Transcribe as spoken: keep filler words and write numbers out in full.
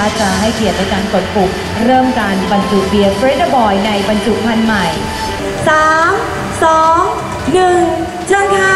นะคะจะให้เกียรติในการกดปุ่มเริ่มการบรรจุเบียร์เฟรดบอยในบรรจุภัณฑ์ใหม่สาม สอง หนึ่งเชิญค่ะ